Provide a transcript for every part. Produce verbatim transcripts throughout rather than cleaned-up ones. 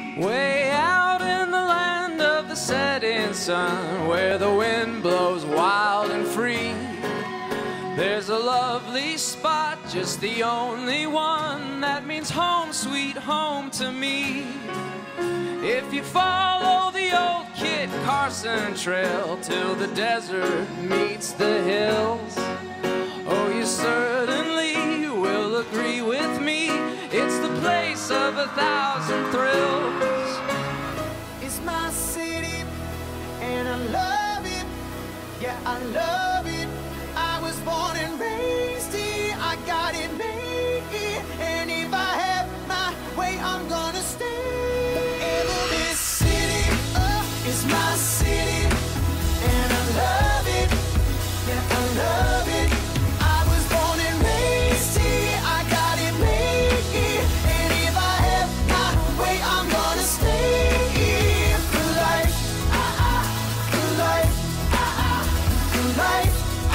Way out in the land of the setting sun, where the wind blows wild and free, there's a lovely spot, just the only one that means home, sweet home to me. If you follow the old Kit Carson trail till the desert meets the hills, oh, you certainly will agree with me, it's the place of a thousand thrills. It's my city, and I love it, yeah, I love it. I was born and raised here, I got it made here, and if I have my way, I'm gonna stay. Forever this city, oh, it's my city, and I love it, yeah, I love it. I was born and raised here, I got it made here, and if I have my way, I'm gonna stay here for life, ah ah, for life, ah ah, for life.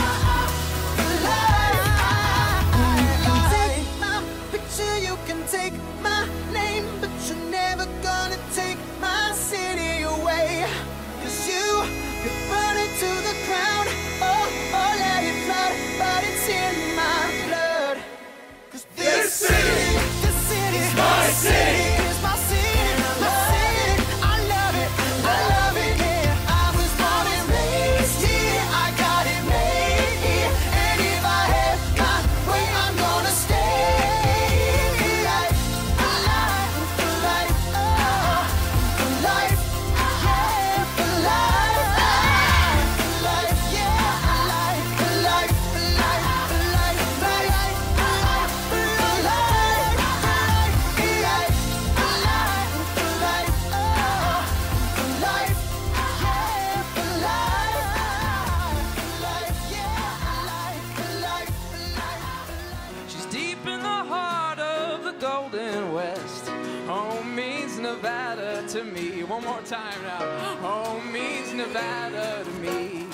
You can take my name, but you're never gonna take my city away. Cause you, you burn it to the ground, oh, oh, let it flood, but it's in my blood. Cause this, this city, this city is my city, is my city, my city. I love it, I love it, yeah. I was born and raised here, I got it made here, and if I have my way, I'm gonna stay. Nevada to me. One more time now. Home means Nevada to me.